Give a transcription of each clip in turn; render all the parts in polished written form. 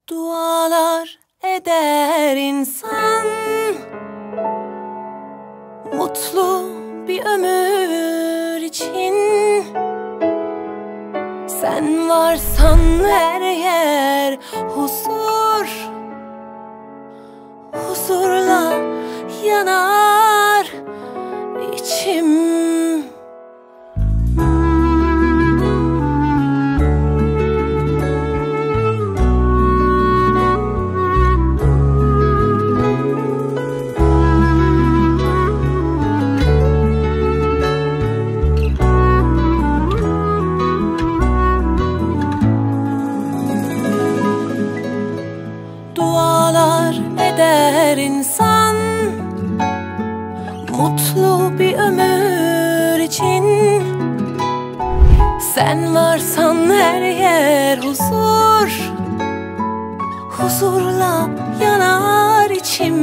Dualar eder insan, mutlu bir ömür için. Sen varsan her yer huzur, huzurla yanar içim. Dualar eder insan, mutlu bir ömür için. Sen varsan her yer huzur, huzurla yanar içim.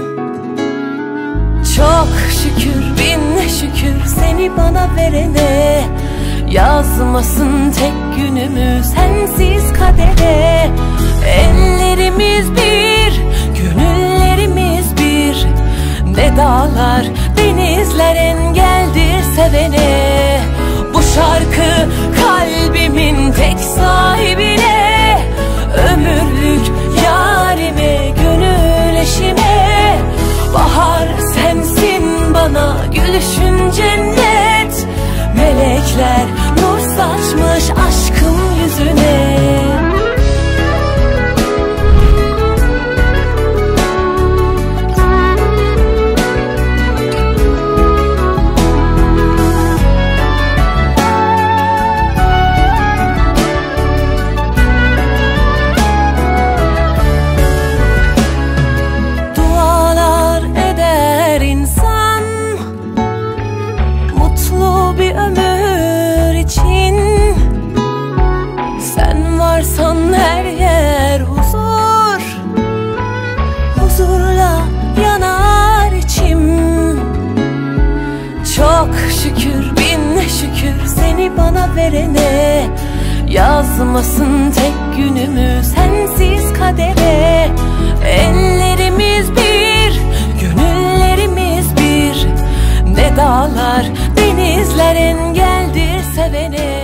Çok şükür, bin şükür seni bana verene. Yazmasın tek günümü sensiz kadere. Ellerimiz bir, gönüllerimiz bir. Ne dağlar, denizler engeldir sevene. Bu şarkı kalbimin tek sahibine, ömürlük yarime, gönül eşime. Bahar sensin bana, gülüşün cennet. Melekler nur saçmış aşkım yüzüne. Dualar eder insan, mutlu bir ömür için. Sen varsan her yer huzur, huzurla yanar içim. Çok şükür, bin şükür seni bana verene. Yazmasın tek günümü sensiz kadere. Ellerimiz bir, gönüllerimiz bir. Ne dağlar, denizler engeldir sevene.